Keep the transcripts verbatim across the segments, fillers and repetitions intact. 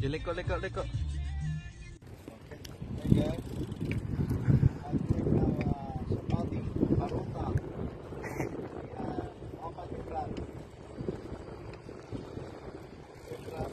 You liko, liko, liko. Okay. Hey guys, I'm doing now uh, Samadhi Paruta. Uh, Muhammad Imran. Imran.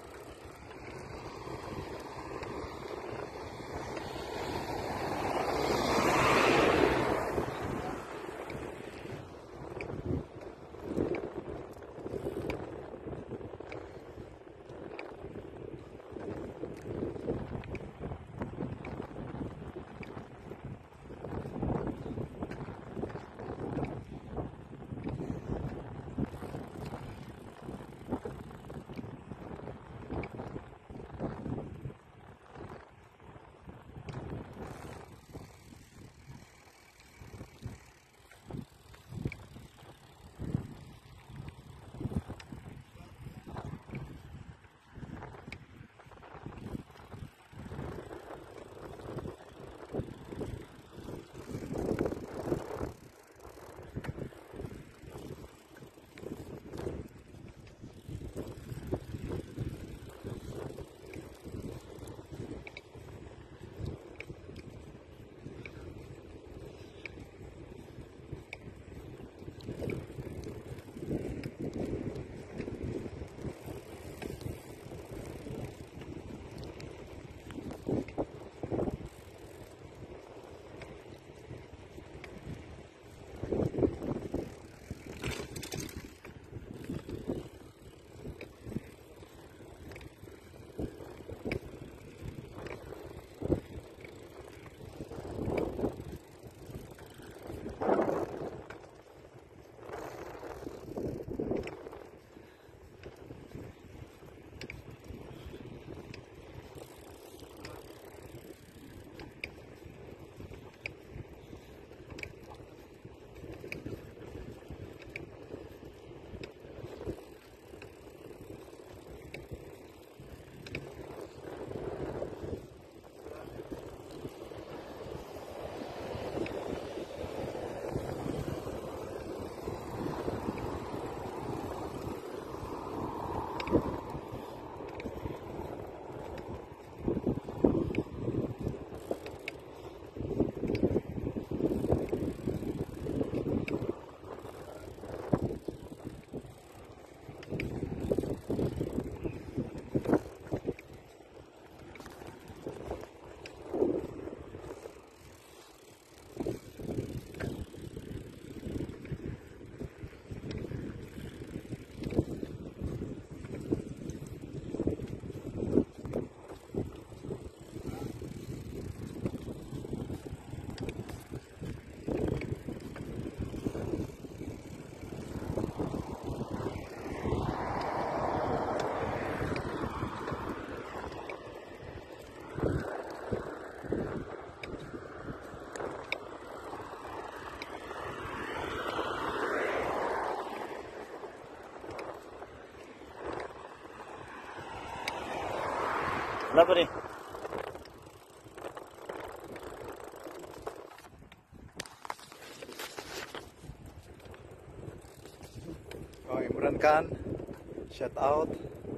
Kenapa nih? Oh, Imran Khan, shout out.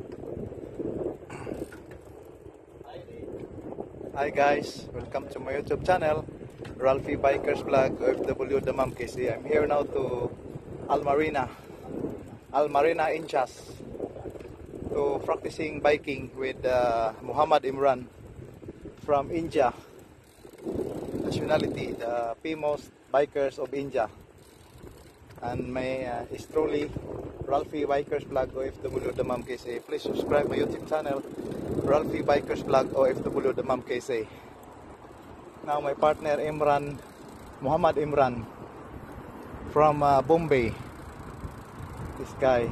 Hi guys, welcome to my YouTube channel, Ralphie Bikers Vlog, O F W Damam K C. I'm here now to Al Marina, Al Marina Inchas, to practicing biking with uh, Muhammad Imran from India, nationality, the famous bikers of India. And my uh, is truly Ralphie Bikers Vlog, O F W Damam K C. Please subscribe my YouTube channel, Ralphie Bikers Vlog, O F W Damam K C. Now my partner Imran, Muhammad Imran from uh, Bombay. This guy.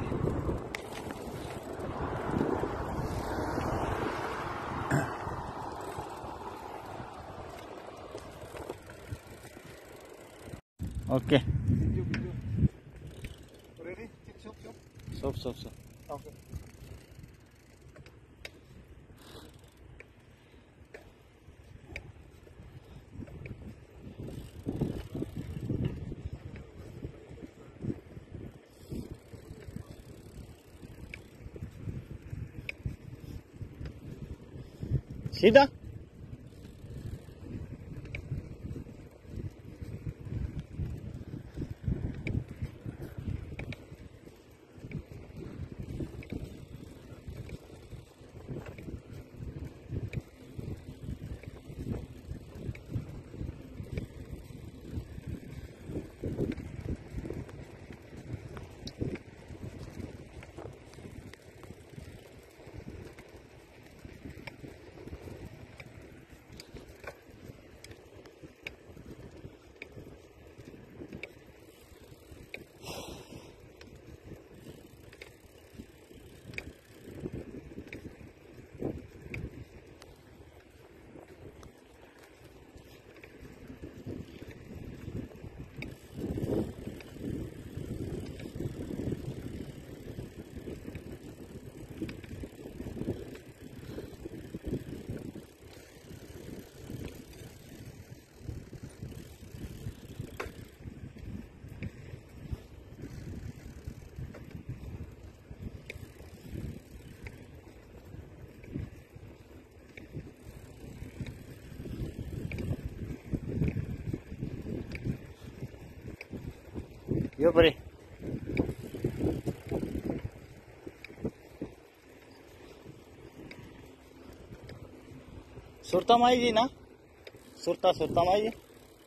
Okay. Ready? Stop, stop, stop. Okay. सीधा यो परे सुरता माई जी ना सुरता सुरता माई जी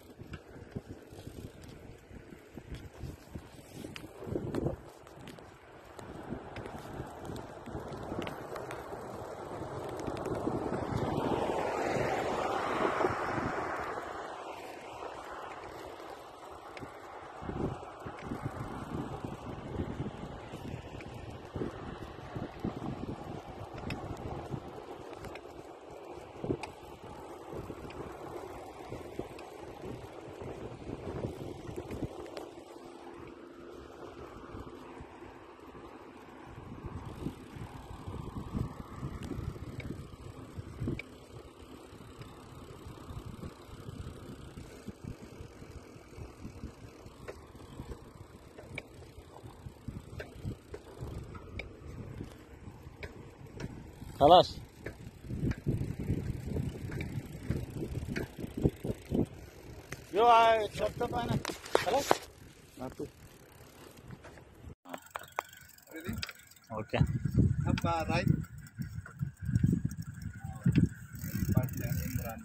خلاص यो आए सब तो पाना خلاص Satu. Ready? Okay Up uh, right. Part yang Imran.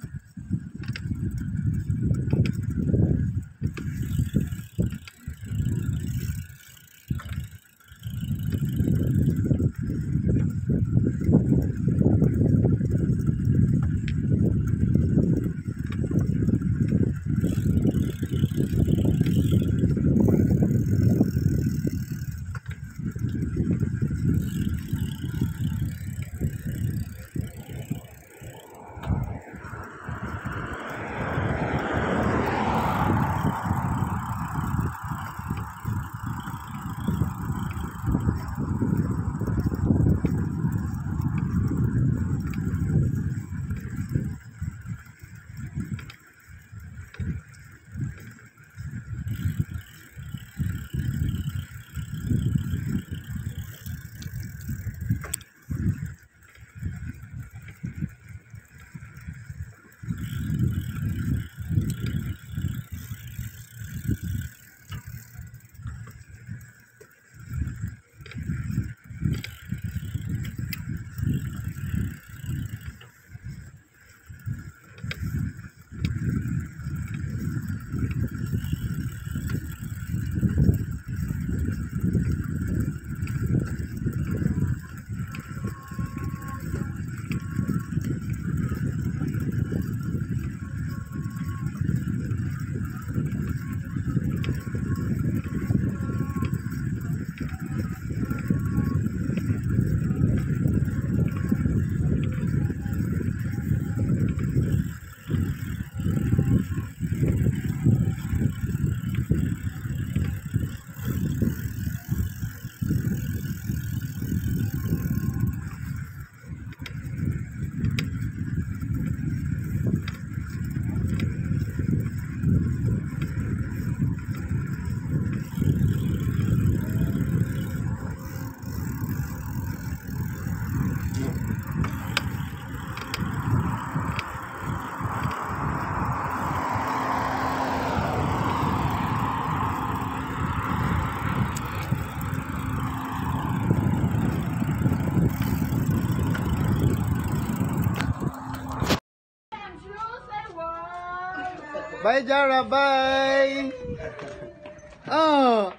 Bye, Jara. Bye. Oh.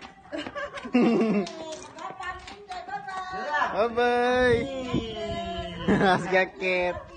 Bye-bye. Mas gakit.